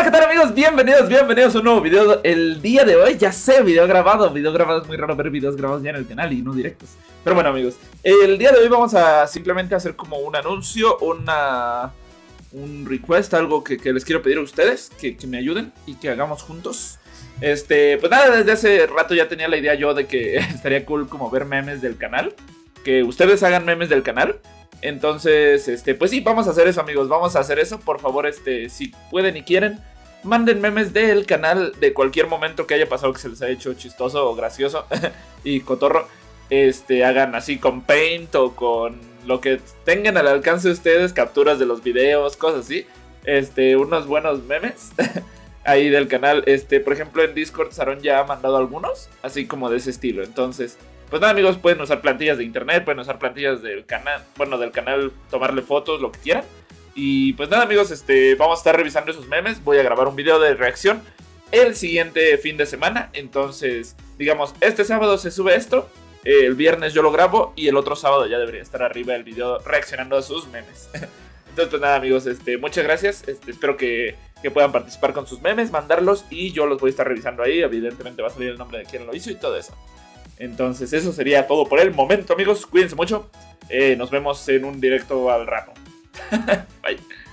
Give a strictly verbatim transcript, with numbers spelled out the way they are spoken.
¿qué tal amigos? Bienvenidos, bienvenidos a un nuevo video. El día de hoy, ya sé, video grabado. Video grabado es muy raro ver videos grabados ya en el canal y no directos. Pero bueno amigos, el día de hoy vamos a simplemente hacer como un anuncio, una... un request, algo que, que les quiero pedir a ustedes, que, que me ayuden y que hagamos juntos. Este, pues nada, desde hace rato ya tenía la idea yo de que estaría cool como ver memes del canal, que ustedes hagan memes del canal. Entonces, este, pues sí, vamos a hacer eso amigos, vamos a hacer eso. Por favor, este, si pueden y quieren, manden memes del canal de cualquier momento que haya pasado que se les haya hecho chistoso o gracioso y cotorro. Este, hagan así con Paint o con lo que tengan al alcance de ustedes, capturas de los videos, cosas así. Este, unos buenos memes ahí del canal. Este, por ejemplo, en Discord Saron ya ha mandado algunos, así como de ese estilo. Entonces, pues nada amigos, pueden usar plantillas de internet, pueden usar plantillas del canal, bueno, del canal, tomarle fotos, lo que quieran. Y pues nada amigos, este, vamos a estar revisando esos memes. Voy a grabar un video de reacción el siguiente fin de semana. Entonces, digamos, este sábado se sube esto, el viernes yo lo grabo y el otro sábado ya debería estar arriba el video reaccionando a sus memes. Entonces pues nada amigos, este, muchas gracias, este, espero que, que puedan participar con sus memes, mandarlos y yo los voy a estar revisando ahí. Evidentemente va a salir el nombre de quien lo hizo y todo eso. Entonces eso sería todo por el momento amigos, cuídense mucho, eh, nos vemos en un directo al rato. Bye.